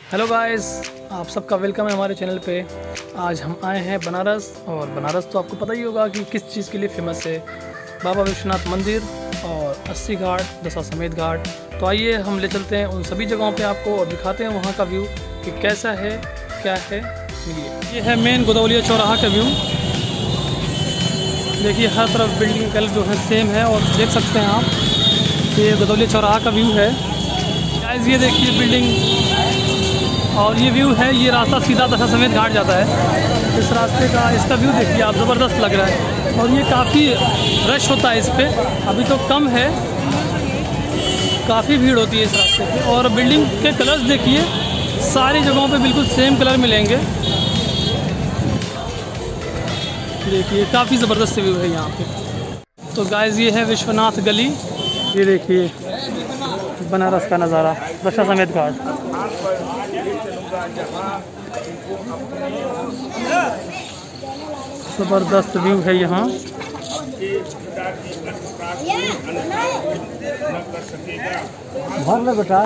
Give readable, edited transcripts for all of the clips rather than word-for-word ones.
Hello guys, आप सबका welcome है हमारे चैनल पे। आज हम आए हैं बनारस, और बनारस तो आपको पता ही होगा कि किस चीज़ के लिए फ़ेमस है। बाबा विश्वनाथ मंदिर और 80 घाट, दशाश्वमेध घाट। तो आइए हम ले चलते हैं उन सभी जगहों पे आपको और दिखाते हैं वहाँ का व्यू कि कैसा है, क्या है। मिलिए, ये है मेन गोदौलिया चौराहा का व्यू। देखिए हर तरफ बिल्डिंग कलर जो है सेम है, और देख सकते हैं आप ये गोदौलिया चौराहा का व्यू है। गाइस ये देखिए बिल्डिंग, और ये व्यू है। ये रास्ता सीधा दशाश्वमेध घाट जाता है। इस रास्ते का इसका व्यू देखिए आप, ज़बरदस्त लग रहा है। और ये काफ़ी रश होता है इस पर, अभी तो कम है, काफ़ी भीड़ होती है इस रास्ते पे। और बिल्डिंग के कलर्स देखिए, सारी जगहों पे बिल्कुल सेम कलर मिलेंगे। देखिए काफ़ी ज़बरदस्त व्यू है यहाँ पे। तो गाइस ये है विश्वनाथ गली। ये देखिए बनारस का नज़ारा, दशाश्वमेध घाट। ज़बरदस्त व्यू है यहाँ। भर बेटा।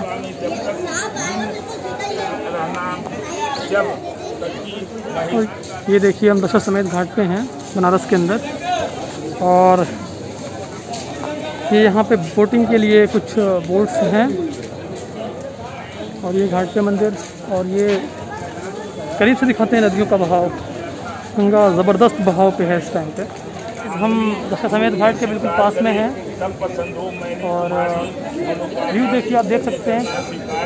ये देखिए हम दशाश्वमेध घाट पे हैं बनारस के अंदर, और ये यहाँ पे बोटिंग के लिए कुछ बोट्स हैं। और ये घाट पे मंदिर, और ये करीब से दिखाते हैं नदियों का बहाव। गंगा ज़बरदस्त बहाव पे है इस टाइम पे। हम दशाश्वमेध घाट के बिल्कुल पास में हैं, और व्यू देखिए आप, देख सकते हैं।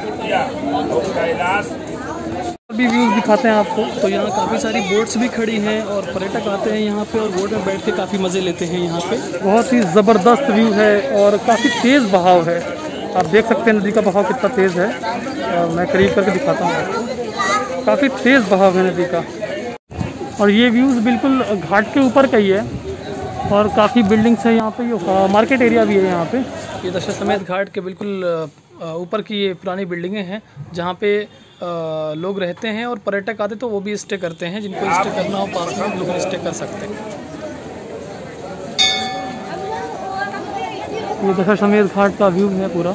अभी व्यू दिखाते हैं आपको। तो यहाँ काफ़ी सारी बोट्स भी खड़ी हैं, और पर्यटक आते हैं यहाँ पे और बोट में बैठ के काफ़ी मज़े लेते हैं यहाँ पे। बहुत ही ज़बरदस्त व्यू है, और काफ़ी तेज़ बहाव है। आप देख सकते हैं नदी का बहाव कितना तेज़ है। मैं करीब करके दिखाता हूँ आपको। काफ़ी तेज़ बहाव है नदी का। और ये व्यूज़ बिल्कुल घाट के ऊपर का ही है, और काफ़ी बिल्डिंग्स है यहाँ पे। ये मार्केट एरिया भी है यहाँ पे। ये दशाश्वमेध घाट के बिल्कुल ऊपर की ये पुरानी बिल्डिंगें हैं, जहाँ पे लोग रहते हैं, और पर्यटक आते तो वो भी स्टे करते हैं। जिनको स्टे करना हो पास में, लोग स्टे कर सकते हैं। ये दशाश्वमेध घाट का व्यू है पूरा।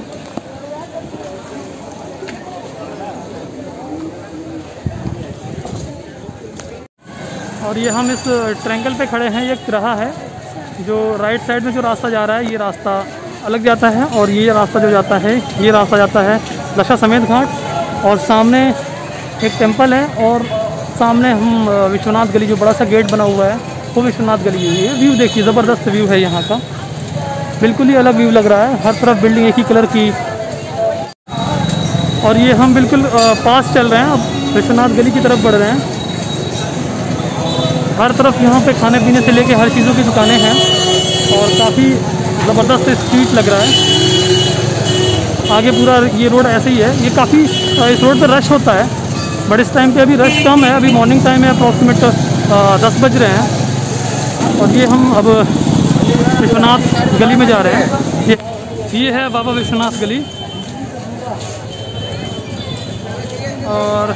और ये हम इस ट्रायंगल पे खड़े हैं। ये तिराहा है, जो राइट साइड में जो रास्ता जा रहा है, ये रास्ता अलग जाता है, और ये रास्ता जो जाता है, ये रास्ता जाता है दशाश्वमेध घाट। और सामने एक टेंपल है, और सामने हम विश्वनाथ गली, जो बड़ा सा गेट बना हुआ है, वो विश्वनाथ गली है। ये व्यू देखिए, ज़बरदस्त व्यू है यहाँ का। बिल्कुल ही अलग व्यू लग रहा है। हर तरफ बिल्डिंग एक ही कलर की। और ये हम बिल्कुल पास चल रहे हैं, अब विश्वनाथ गली की तरफ बढ़ रहे हैं। हर तरफ यहाँ पे खाने पीने से लेके हर चीज़ों की दुकानें हैं, और काफ़ी ज़बरदस्त स्ट्रीट लग रहा है। आगे पूरा ये रोड ऐसे ही है। ये काफ़ी इस रोड पर रश होता है, बट इस टाइम पे अभी रश कम है। अभी मॉर्निंग टाइम है, अप्रॉक्सीमेट 10 बज रहे हैं। और ये हम अब विश्वनाथ गली में जा रहे हैं। ये है बाबा विश्वनाथ गली, और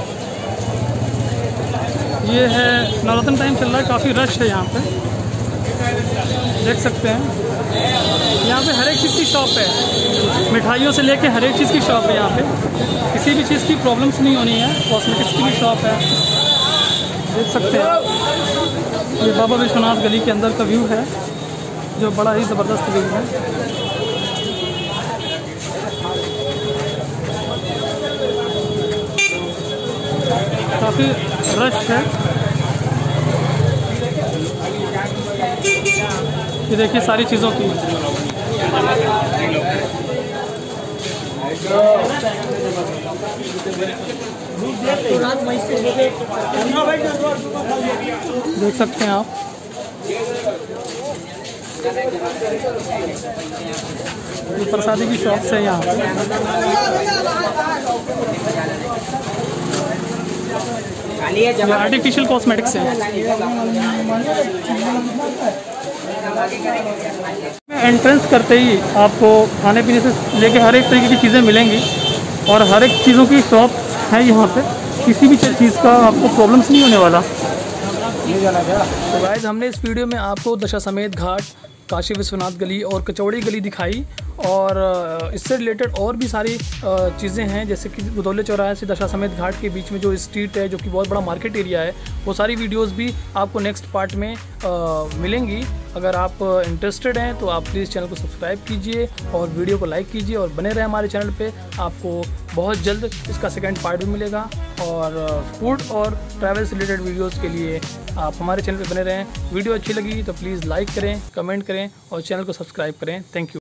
ये है नवरात्र टाइम चल रहा है, काफ़ी रश है यहाँ पे, देख सकते हैं। यहाँ पे हर एक चीज़ की शॉप है, मिठाइयों से लेके हर एक चीज़ की शॉप है यहाँ पे। किसी भी चीज़ की प्रॉब्लम्स नहीं होनी है। कॉस्मेटिक्स की भी शॉप है, देख सकते हैं। ये बाबा विश्वनाथ गली के अंदर का व्यू है, जो बड़ा ही ज़बरदस्त व्यू है। काफ़ी रश है। ये देखिए सारी चीज़ों की। देख सकते हैं आप। ये प्रसादी की शॉप्स है यहाँ पे। आर्टिफिशियल कॉस्मेटिक्स है। एंट्रेंस करते ही आपको खाने पीने से लेके हर एक तरीके की चीज़ें मिलेंगी, और हर एक चीज़ों की शॉप है यहाँ पे। किसी भी चीज़ का आपको प्रॉब्लम्स नहीं होने वाला। तो गाइस, हमने इस वीडियो में आपको दशाश्वमेध घाट, काशी विश्वनाथ गली और कचौड़ी गली दिखाई, और इससे रिलेटेड और भी सारी चीज़ें हैं, जैसे कि बुधौली चौराहे से दशाश्वमेध घाट के बीच में जो स्ट्रीट है, जो कि बहुत बड़ा मार्केट एरिया है, वो सारी वीडियोस भी आपको नेक्स्ट पार्ट में मिलेंगी। अगर आप इंटरेस्टेड हैं तो आप प्लीज़ चैनल को सब्सक्राइब कीजिए और वीडियो को लाइक कीजिए और बने रहें हमारे चैनल पे। आपको बहुत जल्द इसका सेकंड पार्ट भी मिलेगा। और फूड और ट्रैवल से रिलेटेड वीडियोस के लिए आप हमारे चैनल पे बने रहें। वीडियो अच्छी लगी तो प्लीज़ लाइक करें, कमेंट करें और चैनल को सब्सक्राइब करें। Thank you.